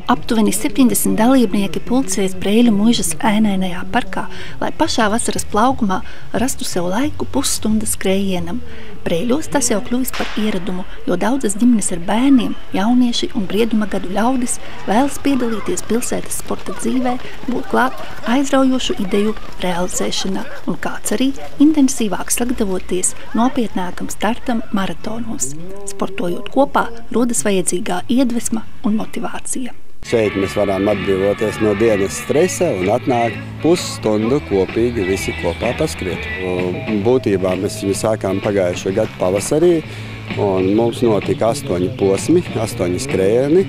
Aptuveni 70 dalībnieki pulcējas Breiļu muižas ēnainajā parkā, lai pašā vasaras plaugumā rastu sev laiku pusstundas skrējienam. Breiļos tas jau kļuvis par ieradumu, jo daudzas ģimenes ar bērniem, jaunieši un brieduma gadu ļaudis vēlas piedalīties pilsētas sporta dzīvē, būt klāt aizraujošu ideju realizēšanā un kāds arī intensīvāk sagatavoties nopietnākam startam maratonos. Sportojot kopā, rodas vajadzīgā iedvesma un motivācija. Šeit mēs varam atbrīvoties no dienas stresa un atnākt pusstundu kopīgi visi kopā paskriet. Būtībā mēs viņu sākām pagājušo gadu pavasarī, un mums notika 8 posmi, 8 skrējieni.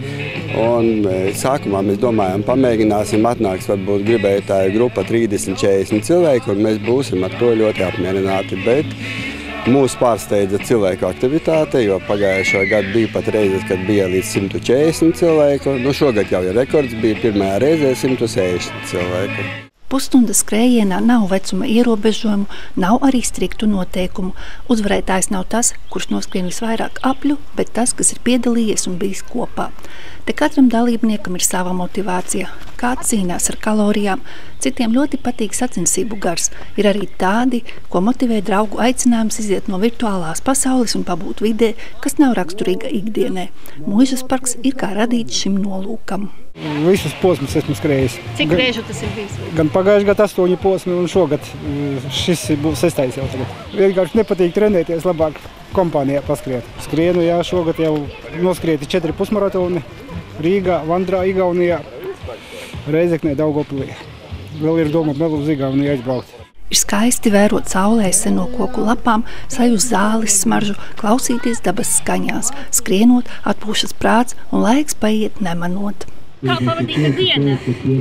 Sākumā mēs domājām, pamēģināsim, atnāks varbūt gribētāju grupa 30-40 cilvēku, un mēs būsim ar to ļoti apmierināti. Bet mūs pārsteidza cilvēku aktivitāte, jo pagājušo gadu bija pat reizes, kad bija līdz 140 cilvēku. Šogad jau ir rekords, bija pirmajā reizē 160 cilvēku. Pusstundas skrējienā nav vecuma ierobežojumu, nav arī striktu noteikumu. Uzvarētājs nav tas, kurš noskrien visvairāk apļu, bet tas, kas ir piedalījies un bijis kopā. Te katram dalībniekam ir sava motivācija. Kāds cīnās ar kalorijām, citiem ļoti patīk sacensību gars. Ir arī tādi, ko motivē draugu aicinājums iziet no virtuālās pasaules un pabūt vidē, kas nav raksturīga ikdienai. Muižas parks ir kā radīts šim nolūkam. Visus posmus esmu skrējis. Cik reižu tas ir bijis? Gan pagājuši gadu 8 posmi un šogad šis būs 6. jau tagad. Vienkārši nepatīk trenēties, labāk kompānijā paskriet. Skrienu, jā, šogad jau noskrieti 4 pusmaratoni. Rīgā, Vandrā, Igaunijā, Reizeknē, Daugavpilī. Vēl ir doma vēl uz Igauniju aizbraukt. Ir skaisti vērot saulē seno koku lapām, sajust zāles smaržu, klausīties dabas skaņās. Skrienot, atpūšas prāts un laiks paiet nemanot. Kā pavadīta diena?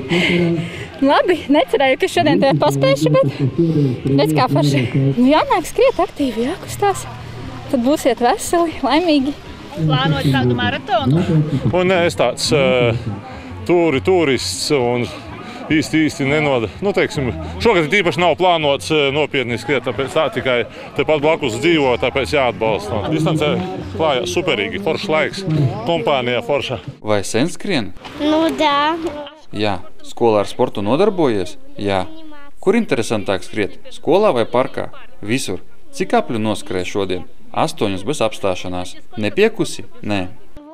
Labi, necerēju, ka šodien te paspēšu, bet redz kā forši. Jānāk skriet aktīvi, jākustās. Tad būsiet veseli, laimīgi. Plānot kādu maratonu? Un es tāds turists un īsti nenoda. Šogad īpaši nav plānots nopietni skriet, tāpēc tā tikai tepat blakus dzīvo, tāpēc jāatbalsta. Distancē klājās superīgi, foršs laiks, kompānijā forša. Vai sen skrien? Да. Jā. Skolā ar sportu nodarbojies? Jā. Kur interesantāk skriet? Skolā vai parkā? Visur. Cik apļu noskrēja šodien? 8 bez apstāšanās. Nepiekusi? Nē.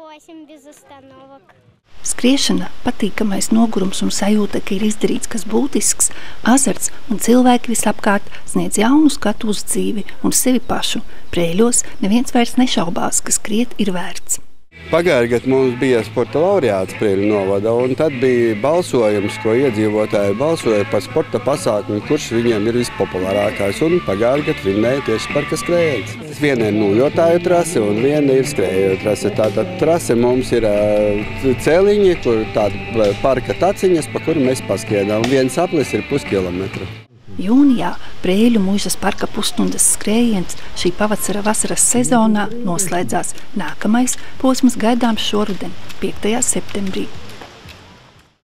Skriešana, patīkamais nogurums un sajūta, ka ir izdarīts kas būtisks, azarts un cilvēki visapkārt sniedz jaunu skatu uz dzīvi un sevi pašu. Breiļos neviens vairs nešaubās, ka skriet ir vērts. Pagājušajā gadā mums bija sporta laureāts Breiļu novada, un tad bija balsojums, ko iedzīvotāji balsoja par sporta pasākumu, kurš viņiem ir vispopulārākais. Un pagājušajā gadā vinnēja tieši parka skrējiens. Viena ir nūļotāju trase un viena ir skrējotāju trase. Tātad trase mums ir celiņi, kur tāda parka taciņas, pa kuru mēs paskrienām. Viens aplis ir puskilometra. Jūnijā Breiļu muižas parka pusstundas skrējiens šī pavasara vasaras sezonā noslēdzās. Nākamais posms gaidāms šoruden, 5. septembrī.